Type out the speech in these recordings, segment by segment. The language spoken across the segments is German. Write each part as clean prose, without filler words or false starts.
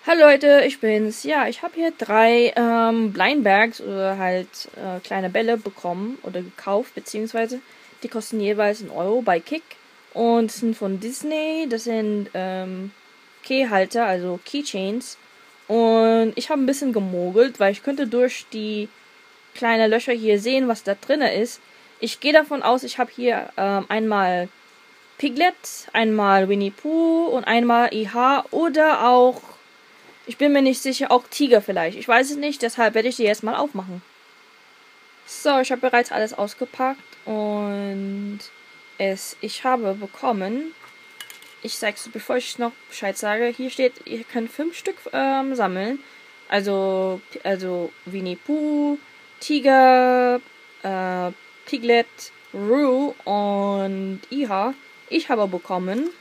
Hallo Leute, ich bin's. Ja, ich habe hier drei Blind Bags oder halt kleine Bälle bekommen oder gekauft, beziehungsweise die kosten jeweils 1 € bei Kick und sind von Disney. Das sind Keyhalter, also Keychains. Und ich habe ein bisschen gemogelt, weil ich könnte durch die kleinen Löcher hier sehen, was da drin ist. Ich gehe davon aus, ich habe hier einmal Piglet, einmal Winnie Pooh und einmal IH oder auch, ich bin mir nicht sicher, auch Tiger vielleicht. Ich weiß es nicht, deshalb werde ich die jetzt mal aufmachen. So, ich habe bereits alles ausgepackt und ich habe bekommen, ich sag's, bevor ich noch Bescheid sage, hier steht, ihr könnt 5 Stück sammeln. Also Winnie Pooh, Tiger, Piglet, Roo und IH. Ich habe bekommen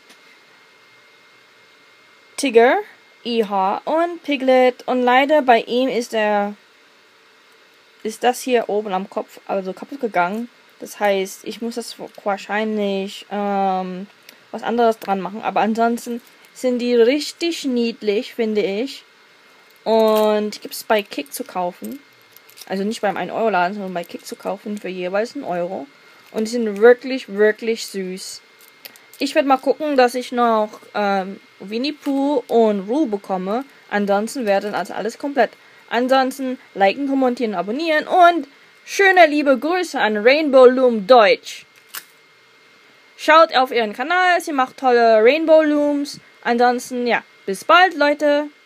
Tiger, IH und Piglet, und leider bei ihm ist das hier oben am Kopf also kaputt gegangen. Das heißt, ich muss das wahrscheinlich was anderes dran machen, aber ansonsten sind die richtig niedlich, finde ich. Und gibt es bei Kick zu kaufen. Also nicht beim 1-Euro-Laden, sondern bei Kick zu kaufen für jeweils 1 €. Und die sind wirklich, wirklich süß. Ich werde mal gucken, dass ich noch Winnie Pooh und Roo bekomme. Ansonsten wäre dann also alles komplett. Ansonsten liken, kommentieren, abonnieren und schöne liebe Grüße an Rainbow Loom Deutsch. Schaut auf ihren Kanal, sie macht tolle Rainbow Looms. Ansonsten, ja, bis bald, Leute.